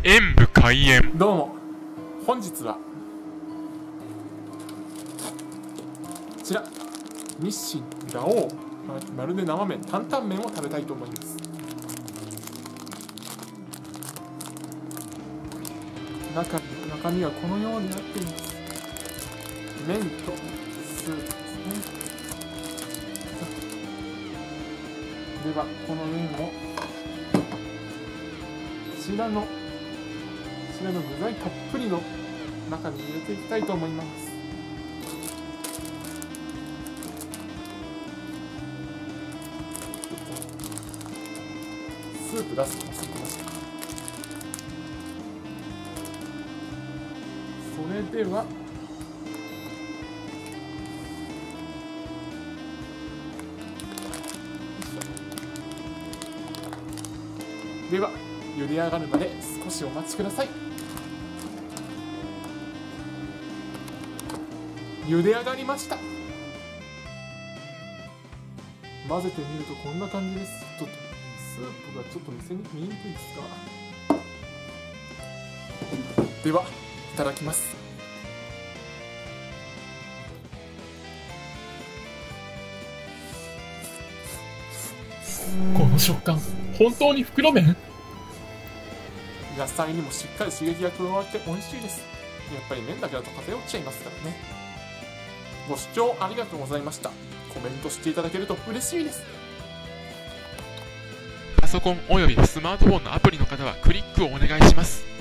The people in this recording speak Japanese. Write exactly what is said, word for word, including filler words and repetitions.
演武開演。 どうも、本日はこちら日清ラオウまるで生麺担々麺を食べたいと思います。中中身はこのようになっています。麺とスープですね。ではこの麺をこちらのこちらの具材たっぷりの中に入れていきたいと思います。スープ出すの忘れてました。それではでは茹で上がるまで少しお待ちください。茹で上がりました。混ぜてみるとこんな感じです。ちょっとスープがちょっと見せに見にくいですが、ではいただきます。 この食感、本当に袋麺？ 野菜にもしっかり刺激が加わって美味しいです。やっぱり麺だけだと偏っちゃいますからね。ご視聴ありがとうございました。コメントしていただけると嬉しいです。 パソコンおよびスマートフォンのアプリの方はクリックをお願いします。